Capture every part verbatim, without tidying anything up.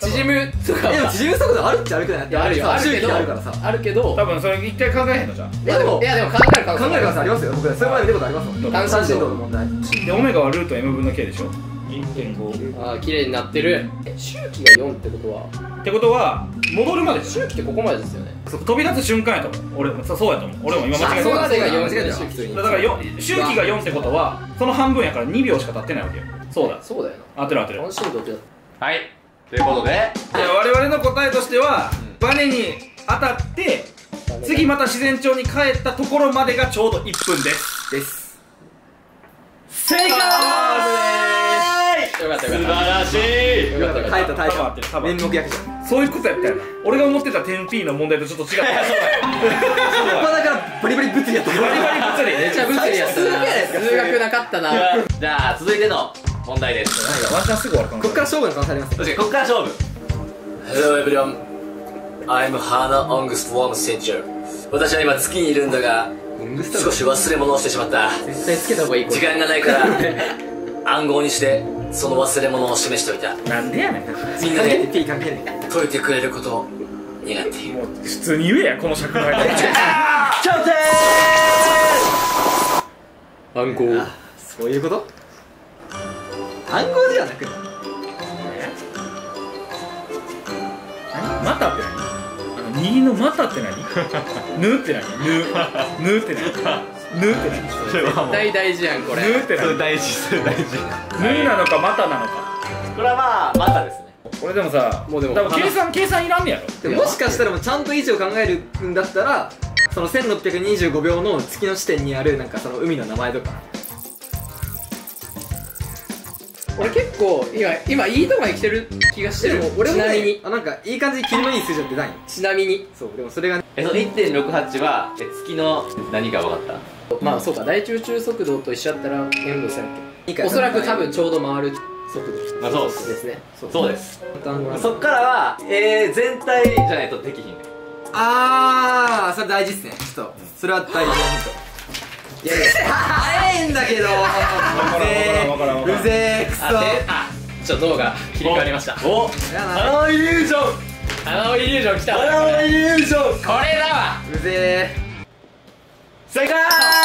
縮むとかでも縮む速度あるっちゃあるくない？ あるよ、あるけど、 あるからさ。 あるけど、 多分それ一回考えへんのじゃん。 でもいやでも考える可能性考える可能性ありますよ。僕それまで見たことありますもん。 単単振振動動の問題。 でオメガはルート M 分の K でしょ。いってんごああ、綺麗になってる。周期がよんってことは、 ってことは戻るまででしょ。 周期ってここまでですよね。 飛び立つ瞬間やと思う。俺もそうそうやと思う。俺も今間違えそこまでがよん間違えた周期。 た。だからよ周期がよんってことはその半分やからにびょうしか経ってないわけよ。そうだ。 そうだよ合ってる合ってる。 な。単振動ってはい。ということで、 いや我々の答えとしては、バネに当たって次また自然町に帰ったところまでがちょうどいっぷんですです。 正解。 よかったよかった。 素晴らしい。 よかったよかった。 耐えた耐え多分合ってる多た。 分面目役者。 そういうことやったよな。俺が思ってた テンピー の問題とちょっと違った。 まあだからバリバリ物理やった。 バリバリ物理めっちゃ物理やったな。数学なかったな。 じゃあ続いての問題です。 ワンチャンすぐ終わるかも。 こっから勝負の可能性あります。 確かにここから勝負。 Hello everyone, I'm Hana Angstworm Center. 私は今月にいるんだが少し忘れ物をしてしまった。 絶対つけた方がいい。これ時間がないから暗号にしてその忘れ物を示しておいた。 なんでやねん。 みんなで P 関係ない。 解いてくれることを願っている。 もう普通に言えやこの尺の間に。 頂点。 暗号。 そういうこと？暗号ではなく。 またって何？あの右のまたって何？ぬって何？ぬぬって何？ぬって何？ 大大事やんこれ。 ぬって何？ 大事それ大事。 ぬなのかまたなのか。 これはまあまたですね。 俺でもさ、 もうでも多分計算計算いらんねやろ。 でももしかしたらもうちゃんと位置を考えるんだったら、そのせんろっぴゃくにじゅうごびょうの月の地点にあるなんかその海の名前とか。 俺結構今今いいとこまで来てる気がしてる。 俺もねちなみにあなんかいい感じに切りのいい数字は出ない。 ちなみにそうでもそれがねえその いってんろくはち はえ月の何か分かった？ まあそうか、大中中速度と一緒だったら塩分したっいいかけ。おそらく多分ちょうど回る速度まあそうですですね。 そうです。 単語そっからはえー、全体じゃないとできひんね。 あーそれ大事っすね。ちょっとそれは大事なヒント。いやいや早いんだけどわからんわからんわからんうぜーくそあであちょっと脳が切り替わりました。 おやな花のイリュージョン花のイリュージョン来た。 花のイリュージョンこれだわ。 うぜ正解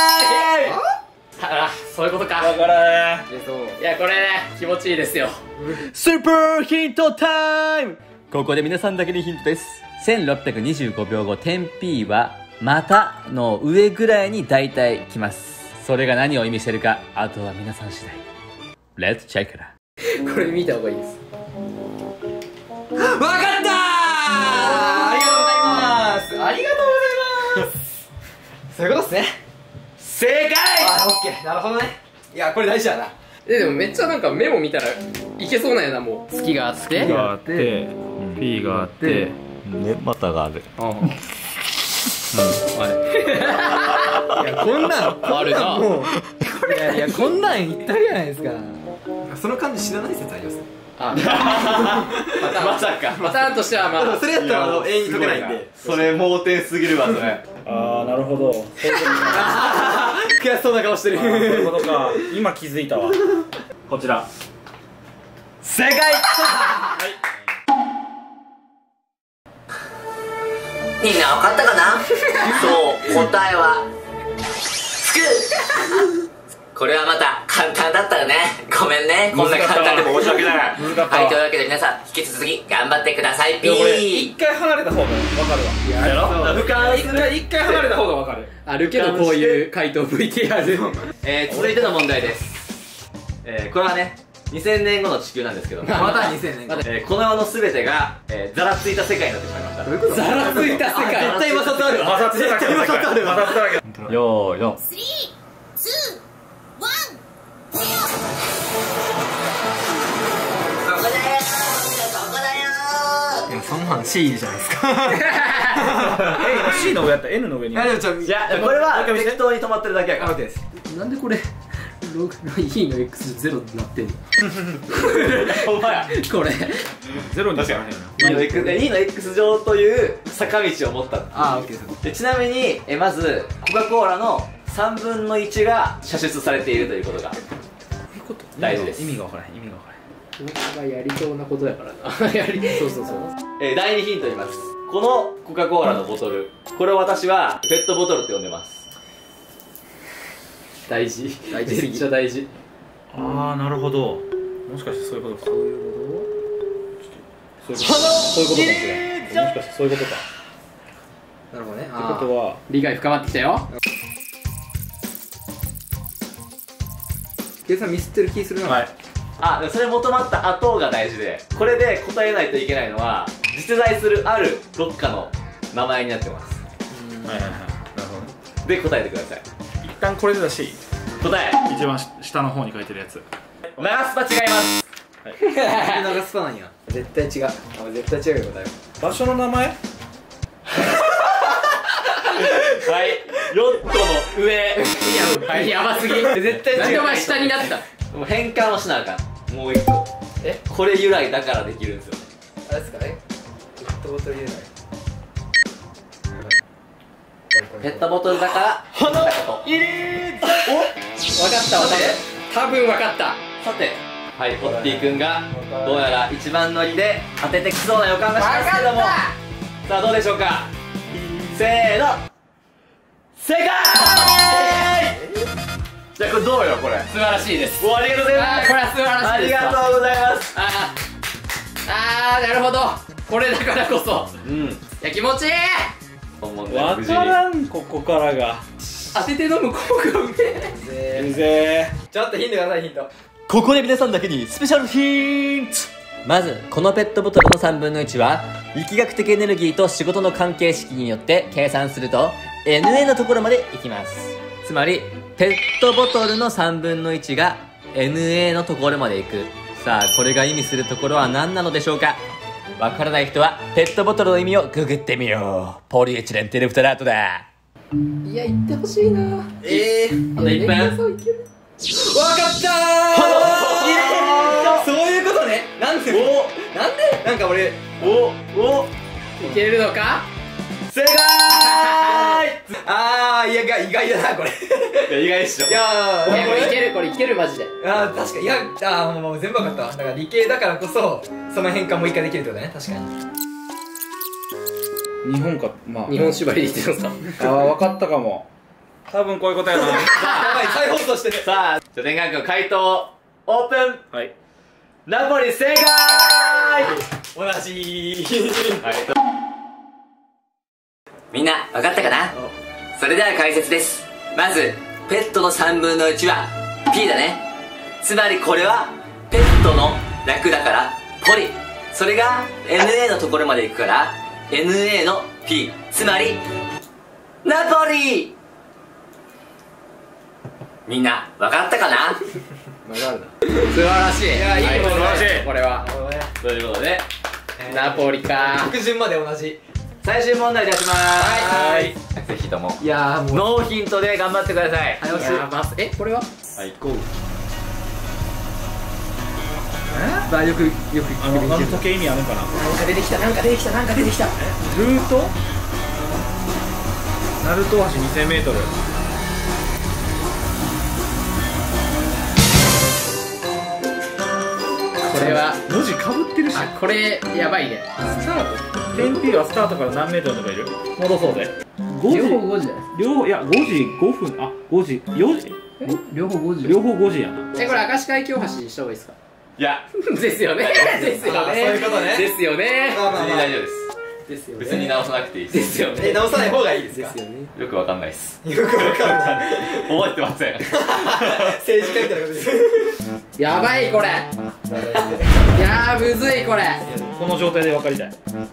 あ、そういうことか。 わからん。 ー出そういやこれね気持ちいいですよ。 スーパーヒントタイム。ここで皆さんだけにヒントです。せんろっぴゃくにじゅうごびょうご テンピー はまたの上ぐらいに大体来ます。それが何を意味してるかあとは皆さん次第。Let's check it out。 これ見た方がいいです。 わかったー。ありがとうございますありがとうございますそういうことっすね。 正解。 あーオッケーなるほどね。いやこれ大事だな。 えでもめっちゃなんかメモ見たらいけそうなんやな。もう月があってがあって、P があって、 ね、またがある。 いやこんなんあるな。 もういやいやこんなん言ったじゃないですか。その感じ知らない説あります。 あパターンまさかパターンとしてはまあそれやったらあの永遠に解けないんで。 それ盲点すぎるわそれ。 ああなるほど。そういうことか。 悔しそうな顔してる。 あーそういうことか。今気づいたわ。こちら。 正解。 みんな分かったかなそう答えはつくこれはまた簡単だったよね。ごめんねこんな簡単でも申し訳ない。 難かったわはいというわけで皆さん引き続き頑張ってください。ピでもこれ一ー回離れた方がわかるわ。やろ？ 俯瞰一回一回離れた方がわかる。 あるけどこういう回答 ブイティーアール。 えー、続いての問題です。えー、これはねにせんねんごの地球なんですけど、 またにせんねんご。 えー、この世の全てが、えー、ざらついた世界になってしまいました。 どういうこと？ ざらついた世界。 絶対摩擦あるわ。 摩擦だらけの世界。摩擦だらけ。 よーよスリー、ツー、ワン、ゼロ。 ここだよーここだよいやそんなん C じゃないですか。 え、C の上やったら N の上に。 いやでもちょっといやこれは適当に止まってるだけやから。 OK です。 なんでこれログ E の X ゼロになってんの。 ほんまや。 これゼロにしかないな。 E の X, E の X 上という坂道を持った。 あー OK です。 でちなみにえまずコカ・コーラのさんぶんのいちが射出されているということが大事です。 意味がわからへん。意味がわからへん。 僕がやりそうなことやからな。やりそうそうそう。 えー、だいにヒント言います。このコカ・コーラのボトル、これを私はペットボトルって呼んでます。 大事。 大事すぎ。 めっちゃ大事。 ああ、なるほど。もしかしてそういうことか。そういうことそういうことかもしれん。もしかしてそういうことか。 なるほどね。 ってことは理解深まってきたよ。 計算ミスってる気するな。 はい。 あ、でもそれ求まった後が大事で、これで答えないといけないのは、実在するあるどっかの名前になってます。 はいはいはい。なるほど。 で、答えてください。 一旦これでだし、 答え、 一番下の方に書いてるやつ。 長スパ違います。 長スパなんや。絶対違う。あ、絶対違うよ答え。 場所の名前？ はい、ヨットの上。 いや、やばすぎ。 絶対違う。 なんでお前下になった？ もう変換をしなあかん。もう一個。 え、 これ由来だからできるんですよ。 あれですかね。ペットボトル入れない。 ペットボトルだから花入れ。 お、わかったわ。多分わかった。 さて、はい、ポッティ君がどうやら一番乗りで当ててきそうな予感がしますけども、さあどうでしょうか。せーの、正解。じゃあこれどうよこれ。 素晴らしいです。 お、ありがとうございます。 これは素晴らしいです。 ありがとうございます。 あーあー、なるほど。これだからこそ。 うん、 いや、気持ちいい。 わからん、ここからが。 当てて飲む効果がうめえ。 うぜちょっとヒントください、ヒント。 ここで皆さんだけにスペシャルヒント。まずこのペットボトルのさんぶんのいちは力学的エネルギーと仕事の関係式によって計算すると エヌエー のところまでいきます。つまりペットボトルのさんぶんのいちが エヌエー のところまでいく。さあこれが意味するところは何なのでしょうか。わからない人はペットボトルの意味をググってみよう。ポリエチレンテレフタラートだ。 いや、言ってほしいな。 えー、 あといっぷん。 わかったー。 そういうことね。なんで？お、なんで？なんか俺、 おおいけるのか？ 正解。 あー、いや、意外だなこれ。 いや意外っしょ。 いやー、 いや、これいける、これいけるマジで。 あー、確かに。いや、あー、もう全部わかったわ。だから理系だからこそその変換もう一回できるってことね。確かに。 日本か、まあ日本縛りで言ってるのさ。 ああ、分かったかも。多分こういうことやな。 やばい、再放送してる。 さあ、じゃあ天眼君回答オープン。 はい。 ナポリ正解。 同じ。 はい。 みんな分かったかな？それでは解説です。まずペットのさんぶんのいちは P だね。つまりこれはペットの略だからポリ。それが エヌエー のところまで行くから エヌエー の P。 つまりナポリ。みんな分かったかな？ 素晴らしい。いや、いいはい、素晴らしい。 これは。 ということでナポリか。 白順まで同じ。 最終問題出します。 はい。 ぜひともいやー、もうノーヒントで頑張ってください。 早押し。 やばす。え、これは？ はい、ゴー。 まあよくよくあの、あの時計意味あるんかな。 なんか出てきた、なんか出てきた、なんか出てきた。 ルートナルト橋にせんメートル。 これは、 文字かぶってるし。 あ、これ、やばいね。 スタート ?テンピー はスタートから何メートルとかいる？戻そうぜ。ごじ両方ごじだよ。 両方、いや、ごじごふん、あ、ごじ、よじ両方ごじ両方ごじやな。 え、これ、明石海峡橋にした方がいいですか？ いや、 ですよね。ですよね。 あーそういうことねですよね。 まあまあまあ別に大丈夫です。 ですよね。 別に直さなくていいでです。 すよね。 え、直さない方がいいですか？ ですよね。 よくわかんないです。 よくわかんない。 覚えてません。 政治家みたいなことです。 やばい、これ。いやー、むずい、これ。 この状態で分かりたい。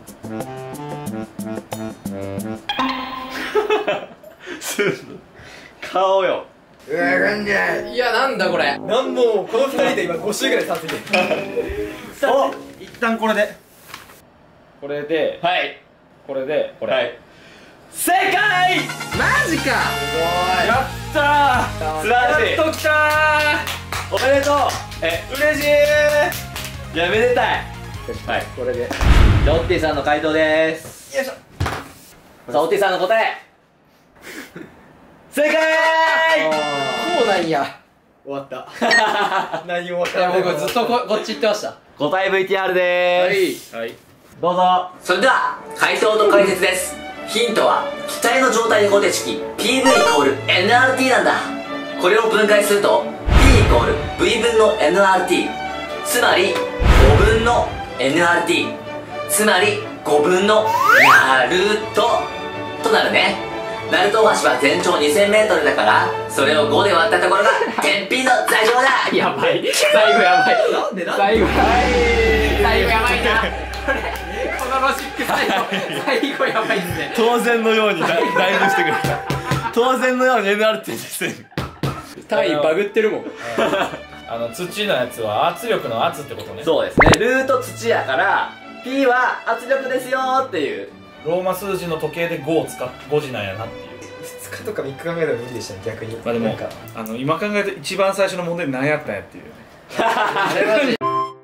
顔よ。 うわ、なんで。 いや、なんだ、これ。 なんもこの二人で今ご周ぐらい差ついてる。 お、一旦これで。これで、 はい。 これで、これ。 はい。正解。 マジか。 やったー。 素晴らしい。 やっときたー。 おめでとう。え、嬉しい。いや、めでたい。はい。 これで。 じゃあオッティさんの回答です。 よいしょ。 さあオッティさんの答え。正解。 こうなんや。 終わった何も分からない。僕ずっとここっち行ってました。 答え ブイティーアール でーす。 はい。 どうぞ。 それでは回答と解説です。ヒントは気体の状態方程式 ピーブイ イコール エヌアールティー なんだ。これを分解すると P イコール V 分の エヌアールティー、 つまりごぶんの エヌアールティー、 つまりごぶんのナルトとなるね。ナルト大橋は全長 にせんメートル だから、それをごで割ったところが天秤の座標だ。 やばい、最後やばい。 なんでなんで最後やばい、最後やばいな。これこのロジック最後最後やばいっすね。 当然のようにだ代入してくる。当然のように エヌアール って言ってる。 単位バグってるもん。 あの土のやつは圧力の圧ってことね。 そうですね。ルート土やから P は圧力ですよーっていう。 ローマ数字の時計でごを使っごじなんやなっていう。 ふつかとかみっか考えたら無理でしたね、逆に。 まあでもなんかあの今考えると一番最初の問題何やったんやっていうね。 あれマジ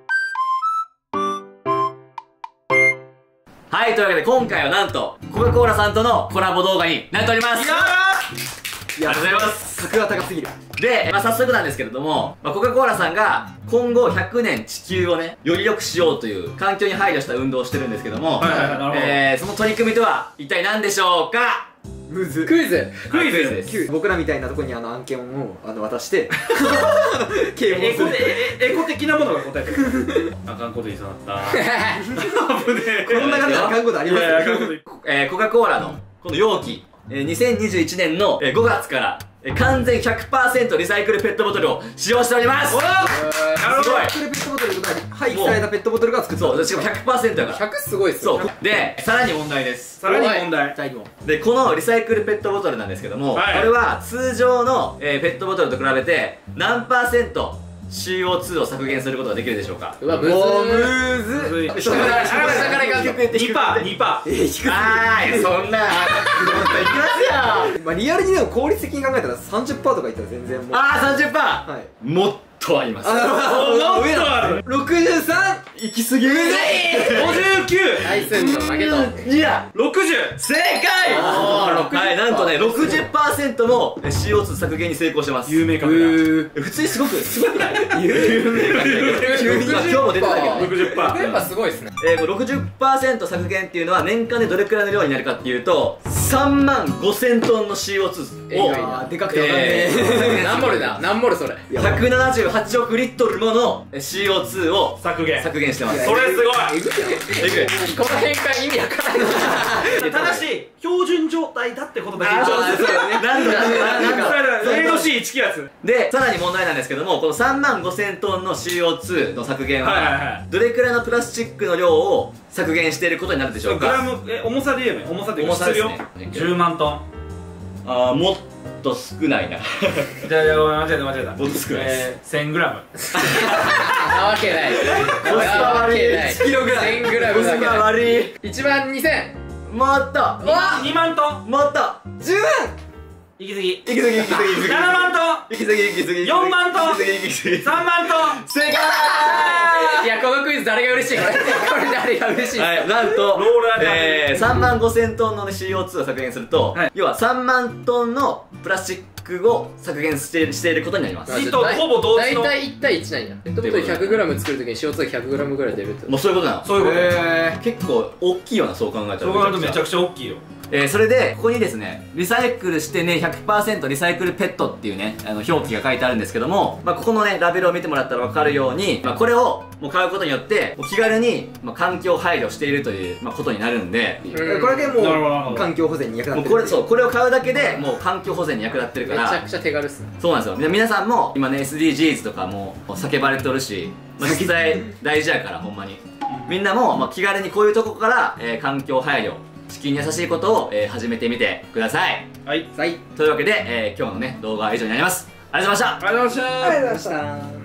はい、というわけで今回はなんとコカ・コーラさんとのコラボ動画になっております。 いやありがとうございます。 格が高すぎる。 で、まあ、早速なんですけれども、まあ、コカ・コーラさんが今後ひゃくねん地球をねより良くしようという環境に配慮した運動をしてるんですけども、 はいはいはい、なるほど。 えー、その取り組みとは一体何でしょうか。 ムズクイズ。 クイズです。 僕らみたいなとこにあの案件をあの渡して啓エコ蒙する。 エコ的なものが答えてる。あかんこと言いそうだった。危ねえ。 こんな感じであかんことありますいやいやあかんこと言いえー、コカ・コーラのこの容器、えー、にせんにじゅういちねんのごがつからえー完全 ひゃくパーセント リサイクルペットボトルを使用しております。 おーなるほど。 ペットボトルとか廃棄されたペットボトルが作った。 そう、しかも ひゃくパーセント だから。 ひゃくすごいっすよ。 そう。で、さらに問題です。 さらに問題。 最後。 で、このリサイクルペットボトルなんですけども、 はいこれは通常の、えーペットボトルと比べて何パーセント シーオーツー を削減することができるでしょうか。 うわ、むずおーー。 むずむずいっ。 下から下から下からいかんと。 にパー、にパー。 えー、低く。 あーい、そんな、いきますよ。 まあリアルにでも効率的に考えたら さんじゅっパーセント とかいったら全然もう。 あー、さんじゅっパーセント、 はい。 もっとあります。 あ、なるほど。 もっとある。 ろくじゅうさん。 行き過ぎ。 ごじゅうきゅう。 大戦の負けと。 いや、 ろくじゅう。 正解。 あーはい、なんとね、ろくじゅっパーセント の シーオーツー 削減に成功してます。 有名格だ。 普通にすごく、すごくない？有名格。急に今日も出てたけどね。 ろくじゅっパーセント。 やっぱすごいっすね。 えー、ろくじゅっパーセント 削減っていうのは年間でどれくらいの量になるかっていうとさんまんごせんトンの シーオーツー をえぐいなでかくてわかんねえ。 えー何モルだ何モルそれ。 ひゃくななじゅうはちおくリットルもの シーオーツー を削減。 削減してます。 それすごい。 えぐい。 この変換意味わからない。 ただし標準状態だってことだけあーそうですよね。なんとなんとなんとエードシーいち 気圧。 で、さらに問題なんですけども、このさんまんごせんトンの シーオーツー の削減はいはいは、 はいどれくらいのプラスチックの量を削減していることになるでしょうか。 グラム、え、重さで言えば重さで重さですね質量じゅうまんトン。 あー、もっと少ないな。 じゃあ、じゃあ、ごめん間違えた間違えた。 もっと少ないですえー、せんグラム。 なわけない。なわけない。いちキログラム。せんグラムだけコスパだ。 悪い。 いちまんにせん。 もっとにまんトン。 もっとじゅうまん。 行き過ぎ。 行き過ぎ行き過ぎ行き過ぎななまんトン。 行き過ぎ行き過ぎよんまんトン行き過ぎ行き過ぎさんまんトン。 正解いや、このクイズ誰が嬉しいこれ。これ誰が嬉しい。 はい、なんとローラーでえー、さんまんごせんトンの シーオーツー を削減すると、 はい要はさんまんトンのプラスチックを削減してしていることになります。 いとほぼ同時の大体いち対いちなんや。ペットボトル ひゃくグラム 作るときに シーオーツー が ひゃくグラム ぐらい出るって。 もうそういうことなの。 そういうことです。 え結構大きいような、そう考えたら。 そう考えるとめちゃくちくちゃ大きいよ。 えー、それでここにですね、リサイクルしてね ひゃくパーセント リサイクルペットっていうね、あの表記が書いてあるんですけども、まあ、ここのねラベルを見てもらったら分かるように、まあ、これをもう買うことによってもう気軽に、まあ、環境配慮しているという、まあ、ことになるんで、 ー、これだけもなるほどなるほどう環境保全に役立もうってる。 これそうこれを買うだけでもう環境保全に役立ってるからめちゃくちゃ手軽っすね。 そうなんですよ。みな皆さんも今ね エスディージーズ とかも叫ばれてるし、まあ、実際大事やからほんまにみんなも、まあ、気軽にこういうとこから、えー、環境配慮地球に優しいことを、えー、始めてみてください。 はい。 はい。 というわけで、えー、今日のね動画は以上になります。ありがとうございました。 ありがとうございました。 ありがとうございました。